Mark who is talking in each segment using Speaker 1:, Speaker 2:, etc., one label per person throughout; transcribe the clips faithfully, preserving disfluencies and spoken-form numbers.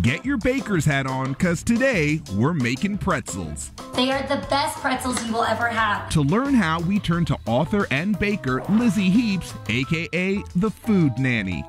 Speaker 1: Get your baker's hat on, cause today we're making pretzels.
Speaker 2: They are the best pretzels you will ever have.
Speaker 1: To learn how, we turn to author and baker Lizzie Heaps, aka the Food Nanny.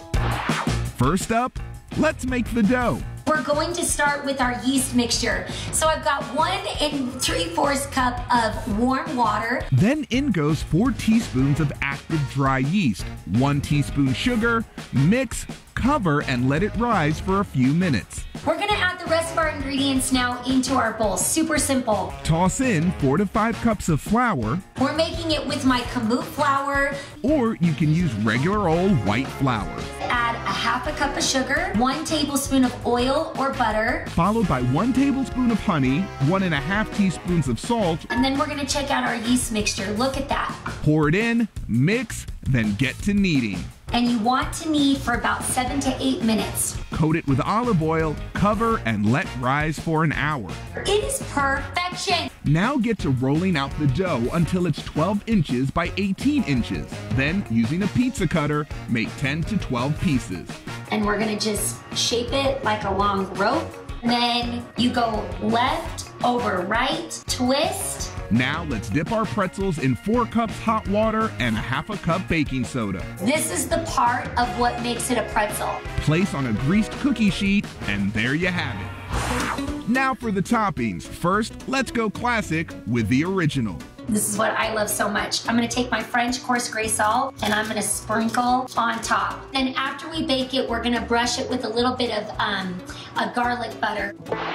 Speaker 1: First up, let's make the dough.
Speaker 2: We're going to start with our yeast mixture. So I've got one and three-fourths cup of warm water.
Speaker 1: Then in goes four teaspoons of active dry yeast, one teaspoon sugar, mix, cover, and let it rise for a few minutes.
Speaker 2: We're gonna add the rest of our ingredients now into our bowl. Super simple.
Speaker 1: Toss in four to five cups of flour.
Speaker 2: We're making it with my kamut flour.
Speaker 1: Or you can use regular old white flour.
Speaker 2: Add a half a cup of sugar, one tablespoon of oil or butter.
Speaker 1: Followed by one tablespoon of honey, one and a half teaspoons of salt.
Speaker 2: And then we're gonna check out our yeast mixture. Look at that.
Speaker 1: Pour it in, mix, then get to kneading.
Speaker 2: And you want to knead for about seven to eight minutes.
Speaker 1: Coat it with olive oil, cover, and let rise for an hour.
Speaker 2: It is perfection.
Speaker 1: Now get to rolling out the dough until it's twelve inches by eighteen inches. Then, using a pizza cutter, make ten to twelve pieces.
Speaker 2: And we're gonna just shape it like a long rope. And then you go left over right, twist.
Speaker 1: Now let's dip our pretzels in four cups hot water and a half a cup baking soda.
Speaker 2: This is the part of what makes it a pretzel.
Speaker 1: Place on a greased cookie sheet, and there you have it. Now for the toppings. First, let's go classic with the original.
Speaker 2: This is what I love so much. I'm gonna take my French coarse gray salt and I'm gonna sprinkle on top. And after we bake it, we're gonna brush it with a little bit of um, a garlic butter.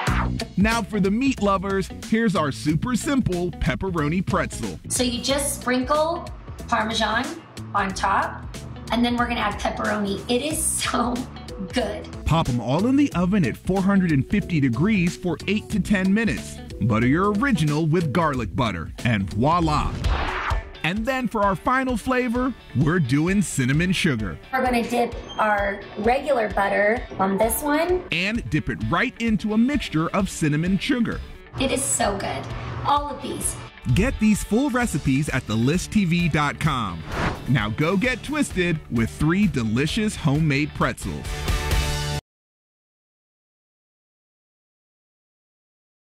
Speaker 1: Now for the meat lovers, here's our super simple pepperoni pretzel.
Speaker 2: So you just sprinkle Parmesan on top, and then we're gonna add pepperoni. It is so good.
Speaker 1: Pop them all in the oven at four hundred fifty degrees for eight to ten minutes. Butter your original with garlic butter, and voila! And then for our final flavor, we're doing cinnamon sugar.
Speaker 2: We're gonna dip our regular butter on this one.
Speaker 1: And dip it right into a mixture of cinnamon sugar.
Speaker 2: It is so good. All of these.
Speaker 1: Get these full recipes at the list T V dot com. Now go get twisted with three delicious homemade pretzels.